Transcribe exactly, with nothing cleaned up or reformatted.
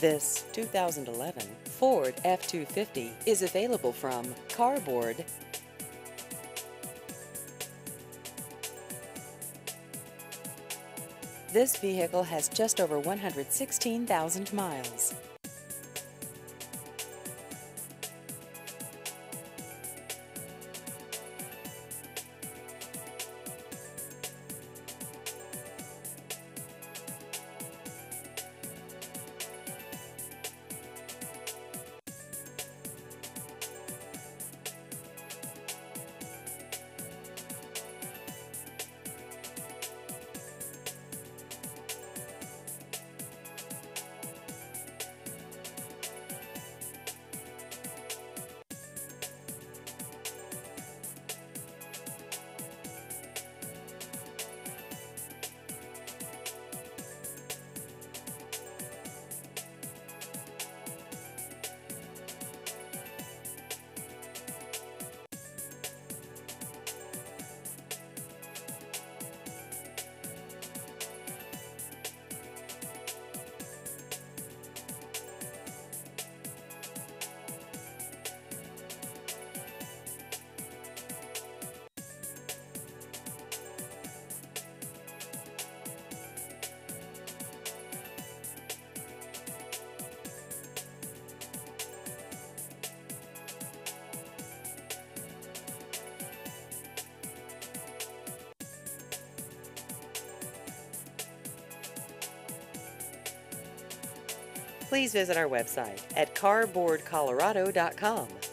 This two thousand eleven Ford F two fifty is available from Carboard. This vehicle has just over one hundred sixteen thousand miles. Please visit our website at carboard colorado dot com.